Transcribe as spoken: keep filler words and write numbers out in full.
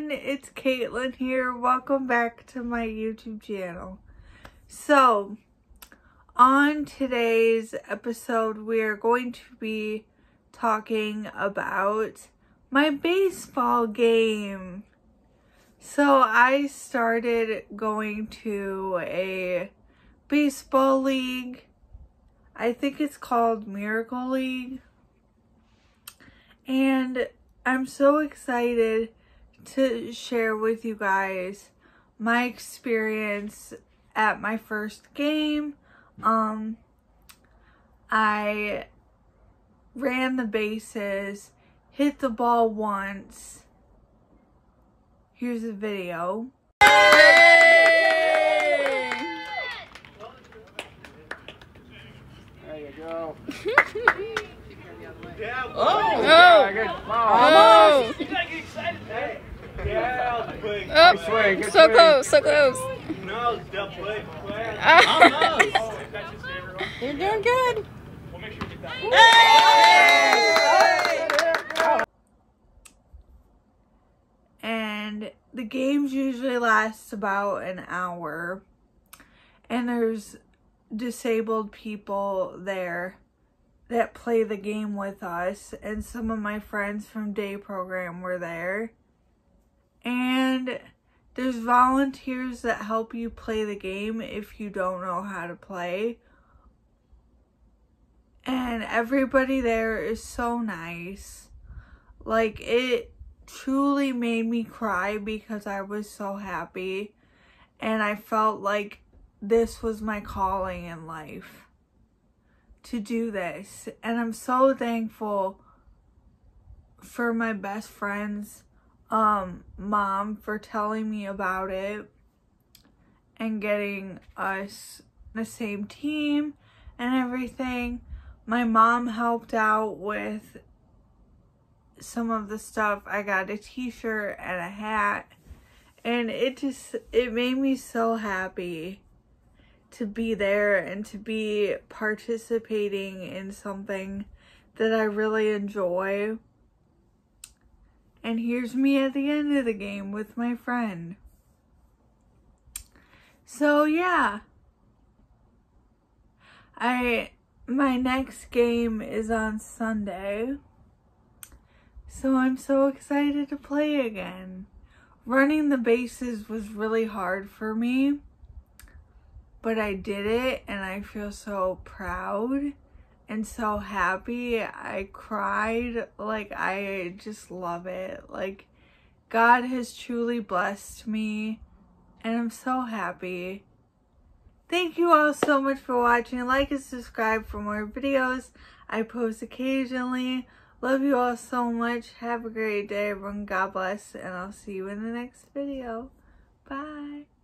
everyone, it's Caitlin here. Welcome back to my YouTube channel. So, on today's episode, we are going to be talking about my baseball game. So, I started going to a baseball league. I think it's called Miracle League. And I'm so excited to share with you guys my experience at my first game. Um, I ran the bases, hit the ball once. Here's a video. Hey! There you go. Oh! Oh! Yeah, good. Oh! You gotta get excited, man. Yeah, quick. Oh, Good swing, good so swing. close, so close. No, dumb play. Ah. Oh, that's his favorite one. You're doing good. We'll make sure we get that. Hey! And the games usually last about an hour. And there's disabled people there that play the game with us, and some of my friends from day program were there. And there's volunteers that help you play the game if you don't know how to play. And everybody there is so nice. Like, it truly made me cry because I was so happy, and I felt like this was my calling in life, to do this. And I'm so thankful for my best friend's um mom for telling me about it and getting us the same team and everything. My mom helped out with some of the stuff. I got a t-shirt and a hat, and it just it made me so happy to be there and to be participating in something that I really enjoy. And here's me at the end of the game with my friend. So yeah, I my next game is on Sunday, so I'm so excited to play again. Running the bases was really hard for me, but I did it, and I feel so proud and so happy. I cried. Like, I just love it. Like, God has truly blessed me, and I'm so happy. Thank you all so much for watching. Like and subscribe for more videos I post occasionally. Love you all so much. Have a great day, everyone. God bless, and I'll see you in the next video. Bye.